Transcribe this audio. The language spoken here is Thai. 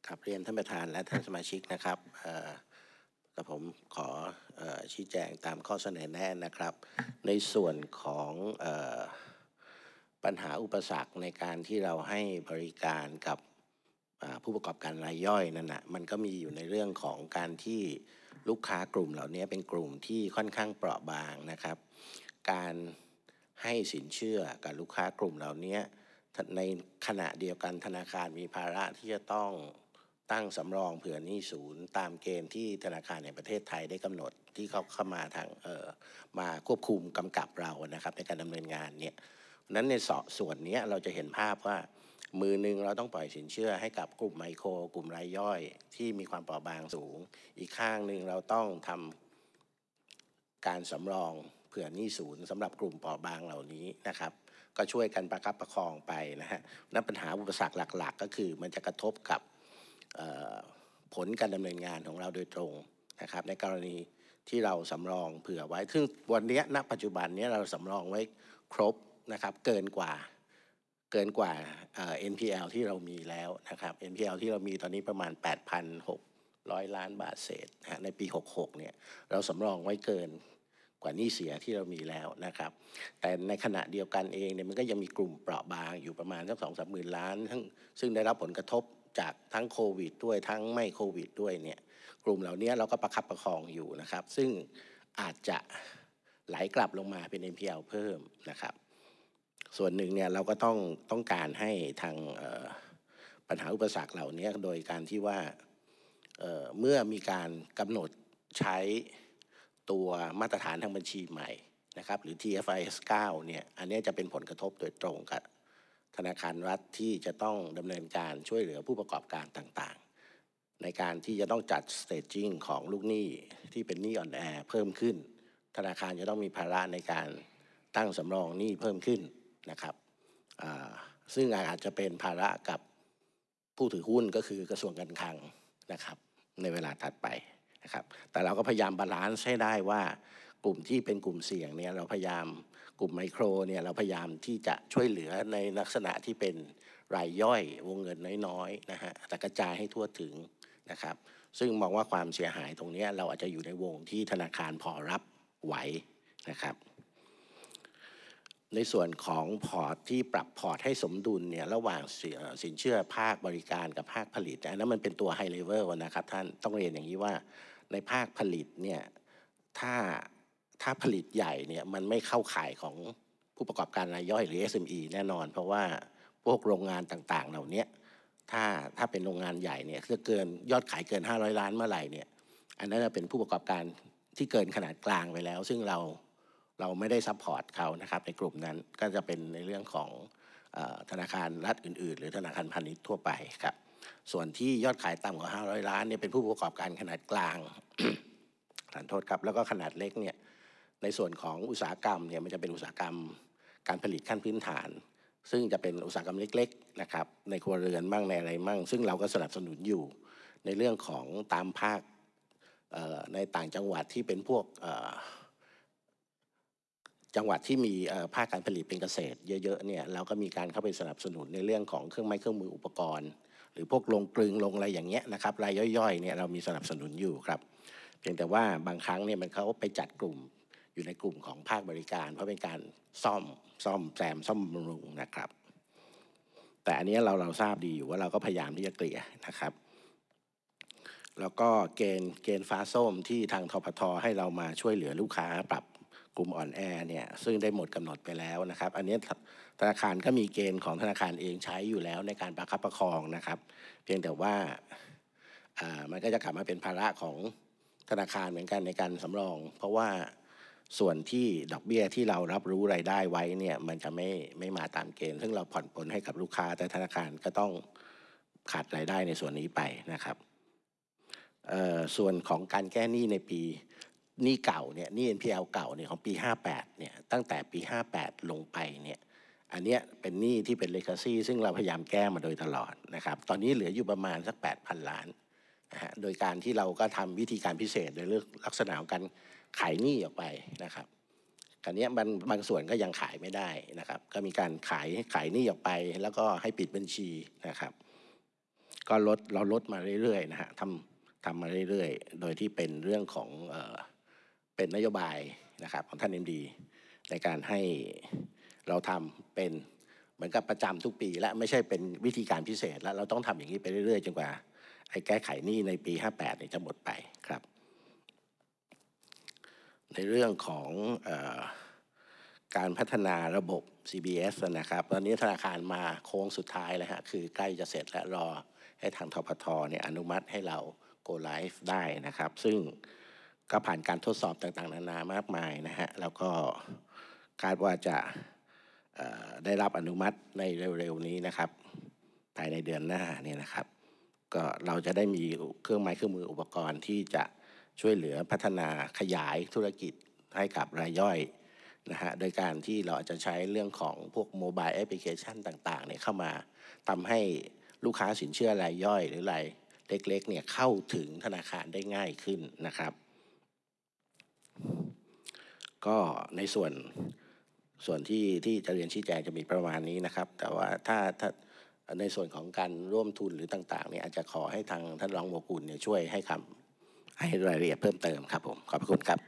ครับเรียนท่านประธานและท่านสมาชิกนะครับกับผมขอชี้แจงตามข้อเสนอแนะนะครับในส่วนของปัญหาอุปสรรคในการที่เราให้บริการกับผู้ประกอบการรายย่อยนั่นนะมันก็มีอยู่ในเรื่องของการที่ลูกค้ากลุ่มเหล่านี้เป็นกลุ่มที่ค่อนข้างเปราะบางนะครับการให้สินเชื่อกับลูกค้ากลุ่มเหล่านี้ในขณะเดียวกันธนาคารมีภาระที่จะต้องตั้งสำรองเผื่อหนี้ศูนย์ตามเกณฑ์ที่ธนาคารแห่งประเทศไทยได้กำหนดที่เขาเข้ามาทางมาควบคุมกำกับเรานะครับในการดำเนินงานเนี่ยนั้นในส่วนนี้เราจะเห็นภาพว่ามือหนึ่งเราต้องปล่อยสินเชื่อให้กับกลุ่มไมโครกลุ่มรายย่อยที่มีความเปราะบางสูงอีกข้างหนึ่งเราต้องทำการสำรองเผื่อหนี้ศูนย์สำหรับกลุ่มเปราะบางเหล่านี้นะครับก็ช่วยกันประคับประคองไปนะฮะนั่นปัญหาอุปสรรคหลักๆก็คือมันจะกระทบกับผลการดำเนินงานของเราโดยตรงนะครับในกรณีที่เราสำรองเผื่อไว้ซึ่งวันนี้ณปัจจุบันนี้เราสำรองไว้ครบนะครับเกินกว่าNPL ที่เรามีแล้วนะครับ NPL ที่เรามีตอนนี้ประมาณ 8,600 ล้านบาทเศษนะในปี 66เนี่ยเราสำรองไว้เกินกว่าหนี้เสียที่เรามีแล้วนะครับแต่ในขณะเดียวกันเองเนี่ยมันก็ยังมีกลุ่มเปราะบางอยู่ประมาณสัก 2-3 หมื่นล้านซึ่งได้รับผลกระทบจากทั้งโควิดด้วยทั้งไม่โควิดด้วยเนี่ยกลุ่มเหล่านี้เราก็ประคับประคองอยู่นะครับซึ่งอาจจะไหลกลับลงมาเป็น NPL เพิ่มนะครับส่วนหนึ่งเนี่ยเราก็ต้องการให้ทางปัญหาอุปสรรคเหล่านี้โดยการที่ว่าเมื่อมีการกำหนดใช้ตัวมาตรฐานทางบัญชีใหม่นะครับหรือ TFIS 9เนี่ยอันนี้จะเป็นผลกระทบโดยตรงกับธนาคารรัฐที่จะต้องดำเนินการช่วยเหลือผู้ประกอบการต่างๆในการที่จะต้องจัด staging ของลูกหนี้ที่เป็นหนี้อ่อนแอเพิ่มขึ้นธนาคารจะต้องมีภาระในการตั้งสำรองหนี้เพิ่มขึ้นนะครับซึ่งอาจจะเป็นภาระกับผู้ถือหุ้นก็คือกระทรวงการคลังนะครับในเวลาถัดไปนะครับแต่เราก็พยายามบาลานซ์ให้ได้ว่ากลุ่มที่เป็นกลุ่มเสี่ยงเนี่ยเราพยายามกลุ่มไมโครเนี่ยเราพยายามที่จะช่วยเหลือในลักษณะที่เป็นรายย่อยวงเงินน้อยๆนะฮะแต่กระจายให้ทั่วถึงนะครับซึ่งมองว่าความเสียหายตรงนี้เราอาจจะอยู่ในวงที่ธนาคารพอรับไหวนะครับในส่วนของพอร์ตที่ปรับพอร์ตให้สมดุลเนี่ยระหว่างสินเชื่อภาคบริการกับภาคผลิตอันนั้นมันเป็นตัวไฮเลเวลนะครับท่านต้องเรียนอย่างนี้ว่าในภาคผลิตเนี่ยถ้าผลิตใหญ่เนี่ยมันไม่เข้าข่ายของผู้ประกอบการรายย่อยหรือ SME แน่นอนเพราะว่าพวกโรงงานต่างๆเหล่านี้ถ้าเป็นโรงงานใหญ่เนี่ยถ้าเกินยอดขายเกิน500 ล้านเมื่อไหร่เนี่ยอันนั้นจะเป็นผู้ประกอบการที่เกินขนาดกลางไปแล้วซึ่งเราไม่ได้ซัพพอร์ตเขานะครับในกลุ่มนั้นก็จะเป็นในเรื่องของธนาคารรัฐอื่นๆหรือธนาคารพาณิชย์ทั่วไปครับส่วนที่ยอดขายต่ำกว่า500 ล้านเนี่ยเป็นผู้ประกอบการขนาดกลาง ขอโทษครับแล้วก็ขนาดเล็กเนี่ยในส่วนของอุตสาหกรรมเนี่ยมันจะเป็นอุตสาหกรรมการผลิตขั้นพื้นฐานซึ่งจะเป็นอุตสาหกรรมเล็กๆนะครับในครัวเรือนมั่งในอะไรมั่งซึ่งเราก็สนับสนุนอยู่ในเรื่องของตามภาคในต่างจังหวัดที่เป็นพวกจังหวัดที่มีภาคการผลิตเป็นเกษตรเยอะๆเนี่ยเราก็มีการเข้าไปสนับสนุนในเรื่องของเครื่องไม้เครื่องมืออุปกรณ์หรือพวกโรงกลึงโรงอะไรอย่างเงี้ยนะครับรายย่อยๆเนี่ยเรามีสนับสนุนอยู่ครับเพียงแต่ว่าบางครั้งเนี่ยมันเขาไปจัดกลุ่มอยู่ในกลุ่มของภาคบริการเพราะเป็นการซ่อมแซมซ่อมบำรุงนะครับแต่อันนี้เราทราบดีอยู่ว่าเราก็พยายามที่จะเกลี่ยนะครับแล้วก็เกณฑ์ฟ้าส้มที่ทางทปทให้เรามาช่วยเหลือลูกค้าปรับกลุ่มอ่อนแอเนี่ยซึ่งได้หมดกำหนดไปแล้วนะครับอันนี้ธนาคารก็มีเกณฑ์ของธนาคารเองใช้อยู่แล้วในการประคับประคองนะครับเพียงแต่ว่ามันก็จะกลับมาเป็นภาระของธนาคารเหมือนกันในการสำรองเพราะว่าส่วนที่ดอกเบี้ยที่เรารับรู้รายได้ไว้เนี่ยมันจะไม่มาตามเกณฑ์ซึ่งเราผ่อนปลนให้กับลูกค้าแต่ธนาคารก็ต้องขาดรายได้ในส่วนนี้ไปนะครับส่วนของการแก้หนี้ในปีหนี้เก่าเนี่ยหนี้ NPL เก่าเนี่ยของปี58เนี่ยตั้งแต่ปี58ลงไปเนี่ยอันเนี้ยเป็นหนี้ที่เป็น legacy ซึ่งเราพยายามแก้มาโดยตลอดนะครับตอนนี้เหลืออยู่ประมาณสัก 8,000 ล้านนะฮะโดยการที่เราก็ทำวิธีการพิเศษในเรื่องลักษณะของการขายหนี้ออกไปนะครับอันนี้บางส่วนก็ยังขายไม่ได้นะครับก็มีการขายหนี้ออกไปแล้วก็ให้ปิดบัญชีนะครับก็เราลดมาเรื่อยๆนะฮะทำมาเรื่อยๆโดยที่เป็นเรื่องของเป็นนโยบายนะครับของท่าน MD ในการให้เราทำเป็นเหมือนกับประจำทุกปีและไม่ใช่เป็นวิธีการพิเศษแล้วเราต้องทำอย่างนี้ไปเรื่อยๆจนกว่าไอ้แก้ไขหนี้ในปี58เนี่ยจะหมดไปครับในเรื่องของการพัฒนาระบบ CBS นะครับตอนนี้ธนาคารมาโค้งสุดท้ายแล้วฮะคือใกล้จะเสร็จและรอให้ทางทปทเนี่ยอนุมัติให้เรา go live ได้นะครับซึ่งก็ผ่านการทดสอบต่างๆนานามากมายนะฮะแล้วก็คาดว่าจะได้รับอนุมัติในเร็วๆนี้นะครับภายในเดือนหน้าเนี่ยนะครับก็เราจะได้มีเครื่องไม้เครื่องมืออุปกรณ์ที่จะช่วยเหลือพัฒนาขยายธุรกิจให้กับรายย่อยนะฮะโดยการที่เราจะใช้เรื่องของพวกโมบายแอปพลิเคชันต่างๆเนี่ยเข้ามาทำให้ลูกค้าสินเชื่อรายย่อยหรือรายเล็กๆเนี่ยเข้าถึงธนาคารได้ง่ายขึ้นนะครับก็ในส่วนที่จะเรียนชี้แจงจะมีประมาณนี้นะครับแต่ว่าถ้าในส่วนของการร่วมทุนหรือต่างๆเนี่ยอาจจะขอให้ทางท่านรองโมกุลเนี่ยช่วยให้รายละเอียดเพิ่มเติมครับผมขอบคุณครับ